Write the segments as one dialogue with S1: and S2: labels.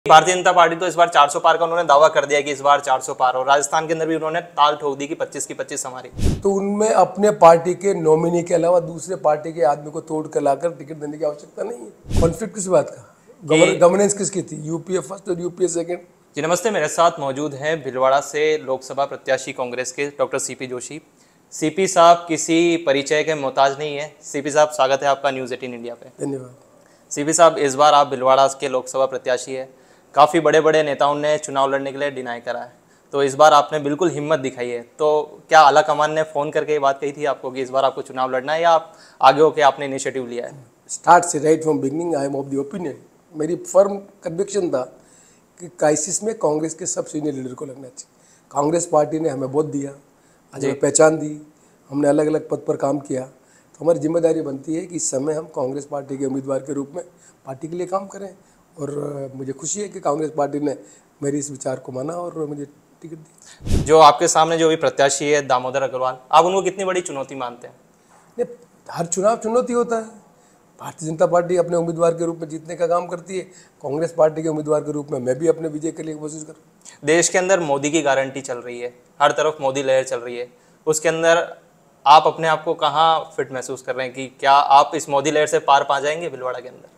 S1: Bharatiya Janata party तो इस बार 400 पार का उन्होंने दावा कर दिया कि इस बार 400 पार हो। राजस्थान के अंदर भी उन्होंने ताल ठोक दी कि 25 की 25 हमारी।
S2: तो उनमें अपने पार्टी के नॉमिनी के अलावा दूसरे पार्टी के आदमी को तोड़ कर लाकर टिकट देने की आवश्यकता नहीं है। कॉन्फ्लिक्ट किस बात का? गवर्नेंस किसकी थी? यूपीए फर्स्ट और यूपीए सेकंड।
S1: जी नमस्ते, मेरे साथ मौजूद हैं भीलवाड़ा से लोकसभा प्रत्याशी कांग्रेस के डॉक्टर सीपी जोशी। सीपी साहब किसी परिचय के मोहताज नहीं है। सीपी साहब, स्वागत है आपका न्यूज़ 18 इंडिया पे।
S2: धन्यवाद।
S1: सीपी साहब, इस बार आप भीलवाड़ा के लोकसभा प्रत्याशी है। काफ़ी बड़े बड़े नेताओं ने चुनाव लड़ने के लिए डिनाई करा है, तो इस बार आपने बिल्कुल हिम्मत दिखाई है। तो क्या आला कमान ने फ़ोन करके ये बात कही थी आपको कि इस बार आपको चुनाव लड़ना है, या आप आगे होकर आपने इनिशिएटिव लिया है?
S2: स्टार्ट से right from beginning I am of the opinion, मेरी फर्म कन्विक्शन था कि क्राइसिस में कांग्रेस के सब सीनियर लीडर को लगना चाहिए। कांग्रेस पार्टी ने हमें बहुत दिया, आज हमें पहचान दी, हमने अलग अलग पद पर काम किया, तो हमारी जिम्मेदारी बनती है कि इस समय हम कांग्रेस पार्टी के उम्मीदवार के रूप में पार्टी के लिए काम करें। और मुझे खुशी है कि कांग्रेस पार्टी ने मेरी इस विचार को माना और मुझे टिकट दी।
S1: जो आपके सामने जो भी प्रत्याशी है दामोदर अग्रवाल, आप उनको कितनी बड़ी चुनौती मानते हैं?
S2: नहीं, हर चुनाव चुनौती होता है। भारतीय जनता पार्टी अपने उम्मीदवार के रूप में जीतने का काम करती है, कांग्रेस पार्टी के उम्मीदवार के रूप में मैं भी अपने विजय के लिए कोशिश कर रहा हूँ।
S1: देश के अंदर मोदी की गारंटी चल रही है, हर तरफ मोदी लहर चल रही है, उसके अंदर आप अपने आप को कहाँ फिट महसूस कर रहे हैं कि क्या आप इस मोदी लहर से पार पा जाएंगे भीलवाड़ा के अंदर?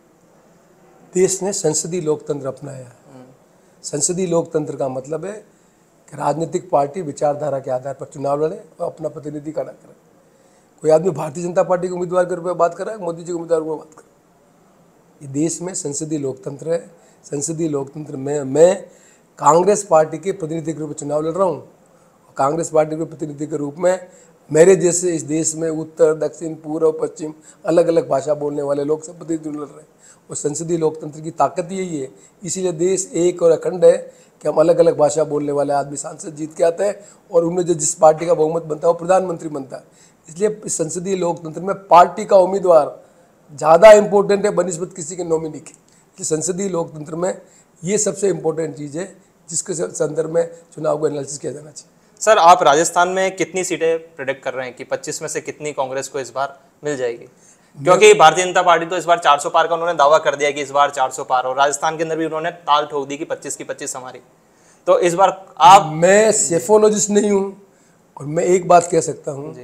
S2: देश ने संसदीय लोकतंत्र अपनाया है। संसदीय लोकतंत्र का मतलब है कि राजनीतिक पार्टी विचारधारा के आधार पर चुनाव लड़े और अपना प्रतिनिधि खड़ा करे। कोई आदमी भारतीय जनता पार्टी के उम्मीदवार के रूप में बात कर रहा है, मोदी जी के उम्मीदवार के रूप में बात कर रहा है। ये देश में संसदीय लोकतंत्र है। संसदीय लोकतंत्र में मैं कांग्रेस पार्टी के प्रतिनिधि के रूप में चुनाव लड़ रहा हूँ। कांग्रेस पार्टी के प्रतिनिधि के रूप में मेरे जैसे इस देश में उत्तर, दक्षिण, पूर्व, पश्चिम अलग अलग भाषा बोलने वाले लोग सब प्रतिनिधि लड़ रहे हैं। और संसदीय लोकतंत्र की ताकत यही है। इसीलिए देश एक और अखंड है कि हम अलग अलग भाषा बोलने वाले आदमी सांसद जीत के आते हैं और उनमें जो जिस पार्टी का बहुमत बनता है वो प्रधानमंत्री बनता है। इसलिए इस संसदीय लोकतंत्र में पार्टी का उम्मीदवार ज़्यादा इम्पोर्टेंट है बनिस्बत किसी के नॉमिनी की। इसलिए संसदीय लोकतंत्र में ये सबसे इम्पोर्टेंट चीज़ है जिसके संदर्भ में चुनाव को एनालिसिस किया जाना चाहिए।
S1: सर, आप राजस्थान में कितनी सीटें प्रेडिक्ट कर रहे हैं कि 25 में से कितनी कांग्रेस को इस बार मिल जाएगी? क्योंकि भारतीय जनता पार्टी तो इस बार 400 पार का उन्होंने दावा कर दिया कि इस बार 400 पार हो। राजस्थान के अंदर भी उन्होंने ताल ठोक दी कि 25 की 25 हमारी। तो इस बार आप...
S2: मैं सेफोलॉजिस्ट नहीं हूँ और मैं एक बात कह सकता हूँ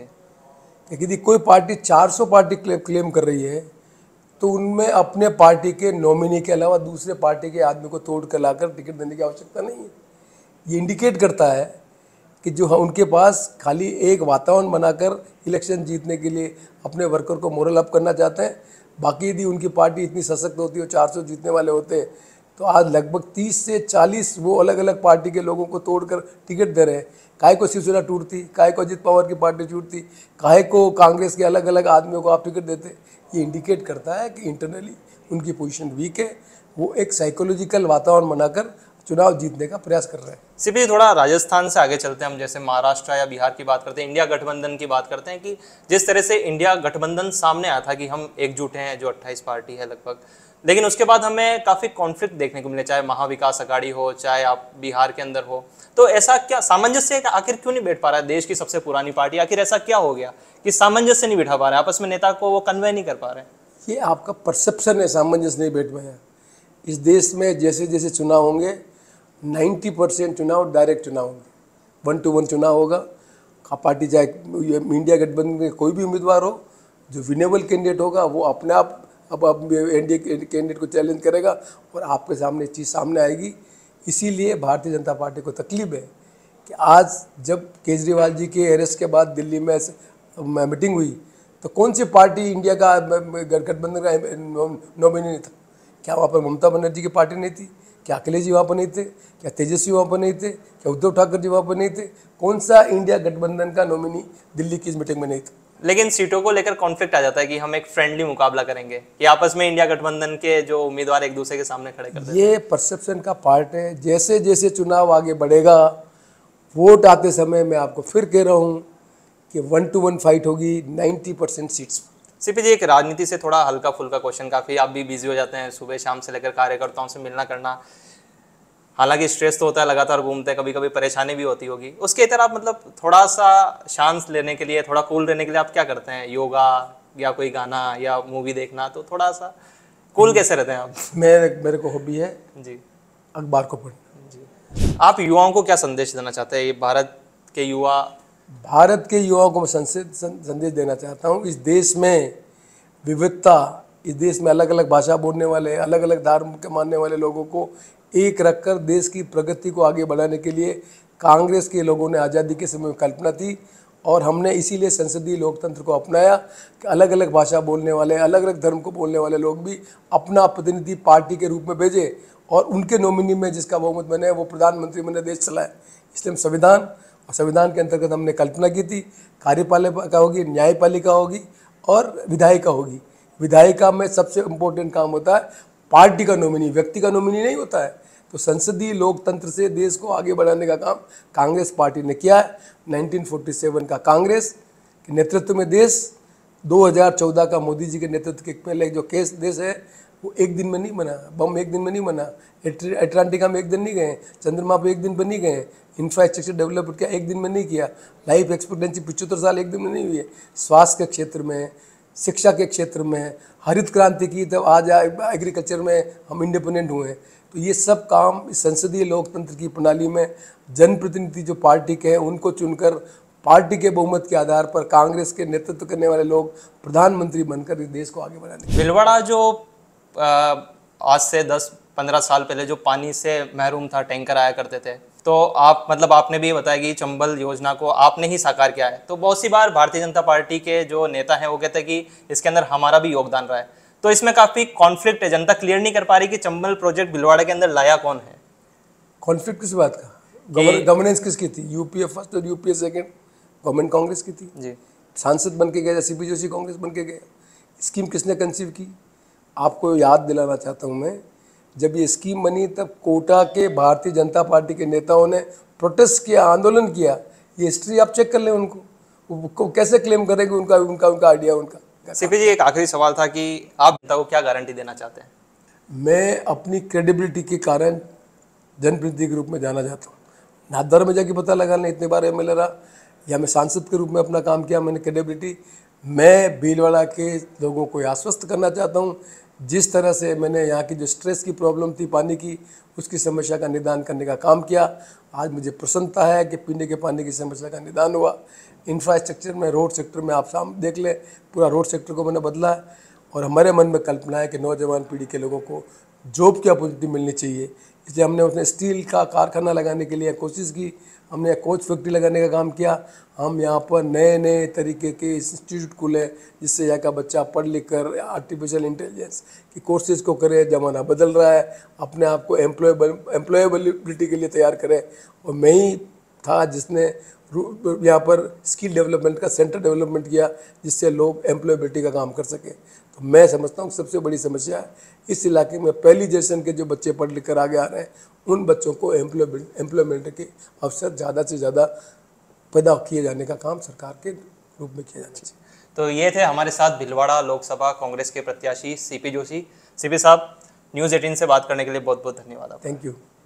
S2: कि यदि कोई पार्टी 400 पार्टी क्लेम कर रही है तो उनमें अपने पार्टी के नॉमिनी के अलावा दूसरे पार्टी के आदमी को तोड़ कर लाकर टिकट देने की आवश्यकता नहीं है। ये इंडिकेट करता है कि जो उनके पास खाली एक वातावरण बनाकर इलेक्शन जीतने के लिए अपने वर्कर को मोरल अप करना चाहते हैं। बाकी यदि उनकी पार्टी इतनी सशक्त होती हो, 400 जीतने वाले होते, तो आज लगभग 30 से 40 वो अलग अलग पार्टी के लोगों को तोड़कर टिकट दे रहे हैं। काहे को शिवसेना टूटती, काहे को अजित पवार की पार्टी टूटती, काहे को कांग्रेस के अलग अलग आदमियों को आप टिकट देते। ये इंडिकेट करता है कि इंटरनली उनकी पोजीशन वीक है। वो एक साइकोलॉजिकल वातावरण बनाकर चुनाव जीतने का प्रयास कर रहे हैं।
S1: सिर्फ थोड़ा राजस्थान से आगे चलते हैं हम, जैसे महाराष्ट्र या बिहार की बात करते हैं, इंडिया गठबंधन की बात करते हैं कि जिस तरह से इंडिया गठबंधन सामने आया था कि हम एकजुट हैं, जो 28 पार्टी है लगभग, लेकिन उसके बाद हमें काफ़ी कॉन्फ्लिक्ट देखने को मिले, चाहे महाविकास अघाड़ी हो, चाहे आप बिहार के अंदर हो। तो ऐसा क्या सामंजस्य आखिर क्यों नहीं बैठ पा रहा है? देश की सबसे पुरानी पार्टी, आखिर ऐसा क्या हो गया कि सामंजस्य नहीं बैठा पा रहे, आपस में नेता को वो कन्वे नहीं कर पा रहे?
S2: ये आपका परसेप्शन है, सामंजस्य नहीं बैठ पाया। इस देश में जैसे जैसे चुनाव होंगे 90% चुनाव डायरेक्ट चुनाव होंगे, 1 to 1 चुनाव होगा। पार्टी चाहे इंडिया गठबंधन के कोई भी उम्मीदवार हो, जो विनेबल कैंडिडेट होगा वो अपने आप अब एनडीए कैंडिडेट को चैलेंज करेगा और आपके सामने चीज़ सामने आएगी। इसीलिए भारतीय जनता पार्टी को तकलीफ है कि आज जब केजरीवाल जी के अरेस्ट के बाद दिल्ली में मीटिंग हुई तो कौन सी पार्टी इंडिया का गठबंधन का नॉमिनी नहीं था? क्या वहाँ पर ममता बनर्जी की पार्टी नहीं थी? क्या अखिलेश जी वहाँ पर नहीं थे? क्या तेजस्वी वहाँ पर नहीं थे? क्या उद्धव ठाकरे जी वहाँ पर नहीं थे? कौन सा इंडिया गठबंधन का नॉमिनी दिल्ली की इस मीटिंग में नहीं था?
S1: लेकिन सीटों को लेकर कॉन्फ्लिक्ट आ जाता है कि हम एक फ्रेंडली मुकाबला करेंगे, कि आपस में इंडिया गठबंधन के जो उम्मीदवार एक दूसरे के सामने खड़े करते हैं।
S2: ये परसेप्शन का पार्ट है। जैसे जैसे चुनाव आगे बढ़ेगा, वोट आते समय मैं आपको फिर कह रहा हूँ कि 1 to 1 फाइट होगी 90% सीट्स।
S1: सीपी जी, एक राजनीति से थोड़ा हल्का फुल्का क्वेश्चन, काफ़ी आप भी बिजी हो जाते हैं सुबह शाम से लेकर कार्यकर्ताओं से मिलना करना, हालांकि स्ट्रेस तो होता है, लगातार घूमते हैं, कभी कभी परेशानी भी होती होगी, उसके इतर आप मतलब थोड़ा सा शांत लेने के लिए, थोड़ा कूल रहने के लिए आप क्या करते हैं? योगा या कोई गाना या मूवी देखना, तो थोड़ा सा कूल कैसे रहते हैं आप?
S2: मेरे को हॉबी है
S1: जी
S2: अखबार को पढ़ना।
S1: आप युवाओं को क्या संदेश देना चाहते हैं? ये भारत के युवा,
S2: भारत के युवाओं को मैं संदेश देना चाहता हूँ, इस देश में विविधता, इस देश में अलग अलग भाषा बोलने वाले, अलग अलग धर्म के मानने वाले लोगों को एक रखकर देश की प्रगति को आगे बढ़ाने के लिए कांग्रेस के लोगों ने आज़ादी के समय में कल्पना थी और हमने इसीलिए संसदीय लोकतंत्र को अपनाया कि अलग अलग भाषा बोलने वाले, अलग अलग धर्म को बोलने वाले लोग भी अपना प्रतिनिधि पार्टी के रूप में भेजे और उनके नॉमिनी में जिसका बहुमत बने वो प्रधानमंत्री बने, देश चलाए। इसलिए हम संविधान और संविधान के अंतर्गत हमने कल्पना की थी, कार्यपालिका होगी, न्यायपालिका होगी और विधायिका होगी। विधायिका में सबसे इम्पोर्टेंट काम होता है पार्टी का नॉमिनी, व्यक्ति का नॉमिनी नहीं होता है। तो संसदीय लोकतंत्र से देश को आगे बढ़ाने का काम कांग्रेस पार्टी ने किया है। 1947 का कांग्रेस के नेतृत्व में देश, 2014 का मोदी जी के नेतृत्व के पहले जो केस देश है वो एक दिन में नहीं बना, बम एक दिन में नहीं बना, अटलांटिका में एक दिन नहीं गए, चंद्रमा पे एक दिन पर नहीं गए, इंफ्रास्ट्रक्चर डेवलप किया एक दिन में नहीं किया, लाइफ एक्सपेक्टेंसी 75 साल एक दिन में नहीं हुई है। स्वास्थ्य के क्षेत्र में, शिक्षा के क्षेत्र में, हरित क्रांति की, तब आज एग्रीकल्चर में हम इंडिपेंडेंट हुए। तो ये सब काम इस संसदीय लोकतंत्र की प्रणाली में जनप्रतिनिधि जो पार्टी के हैं उनको चुनकर पार्टी के बहुमत के आधार पर कांग्रेस के नेतृत्व करने वाले लोग प्रधानमंत्री बनकर इस देश को आगे बढ़ाने।
S1: भीलवाड़ा जो आज से 10-15 साल पहले जो पानी से महरूम था, टैंकर आया करते थे, तो आप मतलब आपने भी बताया कि चंबल योजना को आपने ही साकार किया है। तो बहुत सी बार भारतीय जनता पार्टी के जो नेता हैं वो कहते हैं कि इसके अंदर हमारा भी योगदान रहा है। तो इसमें काफ़ी कॉन्फ्लिक्ट है, जनता क्लियर नहीं कर पा रही कि चंबल प्रोजेक्ट भीलवाड़ा के अंदर लाया कौन है।
S2: कॉन्फ्लिक्ट किस बात का? गवर्नेंस किसकी थी? यूपीए फर्स्ट और यूपीए सेकंड, गवर्नमेंट कांग्रेस की थी
S1: जी।
S2: सांसद बन के गए, सीपी जोशी कांग्रेस बन के गए। स्कीम किसने कंसीव की? आपको याद दिलाना चाहता हूँ मैं, जब ये स्कीम बनी तब कोटा के भारतीय जनता पार्टी के नेताओं ने प्रोटेस्ट किया, आंदोलन किया। ये हिस्ट्री आप चेक कर लें, उनको कैसे क्लेम करेंगे उनका उनका उनका आइडिया उनका।
S1: सीपी जी, एक आखिरी सवाल था कि आप जनता को क्या गारंटी देना चाहते हैं?
S2: मैं अपनी क्रेडिबिलिटी के कारण जनप्रतिनिधि के रूप में जाना चाहता हूँ। नाथद्वारा में जाके पता लगा लें, इतने बार एमएलए रहा या मैं सांसद के रूप में अपना काम किया, मैंने क्रेडिबिलिटी। मैं भीलवाड़ा के लोगों को आश्वस्त करना चाहता हूँ, जिस तरह से मैंने यहाँ की जो स्ट्रेस की प्रॉब्लम थी पानी की, उसकी समस्या का निदान करने का काम किया। आज मुझे प्रसन्नता है कि पीने के पानी की समस्या का निदान हुआ। इंफ्रास्ट्रक्चर में, रोड सेक्टर में आप सामने देख लें, पूरा रोड सेक्टर को मैंने बदला है। और हमारे मन में कल्पना है कि नौजवान पीढ़ी के लोगों को जॉब की अपॉर्चुनिटी मिलनी चाहिए, इसलिए हमने उसने स्टील का कारखाना लगाने के लिए कोशिश की, हमने कोच फैक्ट्री लगाने का काम किया। हम यहाँ पर नए नए तरीके के इंस्टीट्यूट खुले जिससे यहाँ का बच्चा पढ़ लिख कर आर्टिफिशियल इंटेलिजेंस की कोर्सेज को करे। ज़माना बदल रहा है, अपने आप को एम्प्लॉयबिलिटी के लिए तैयार करे। और मैं ही था जिसने यहाँ पर स्किल डेवलपमेंट का सेंटर डेवलपमेंट किया जिससे लोग एम्प्लॉयबिलिटी का काम कर सकें। तो मैं समझता हूँ सबसे बड़ी समस्या है इस इलाके में पहली जनरेशन के जो बच्चे पढ़ लिख कर आगे आ रहे हैं, उन बच्चों को एम्प्लॉयमेंट के अवसर ज़्यादा से ज़्यादा पैदा किए जाने का काम सरकार के रूप में किया जाना चाहिए।
S1: तो ये थे हमारे साथ भीलवाड़ा लोकसभा कांग्रेस के प्रत्याशी सीपी जोशी। सीपी साहब, न्यूज़ 18 से बात करने के लिए बहुत बहुत धन्यवाद।
S2: Thank you.